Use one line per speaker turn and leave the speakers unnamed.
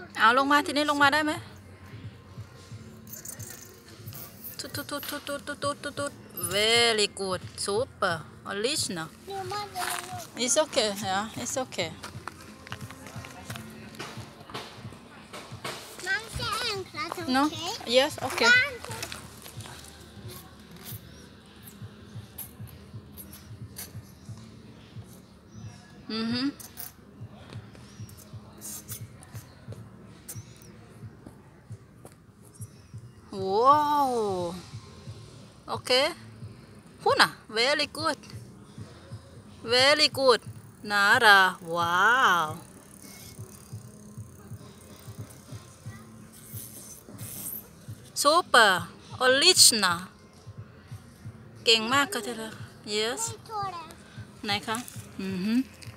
เอาลงมาทีนี้ลงมาได้ไหมตุ๊ด very good super original it's okay yeah it's okay no yes okay wow okay Puna very good very good Nara wow super original เก่งมากค่ะเธอ yes ไหนคะ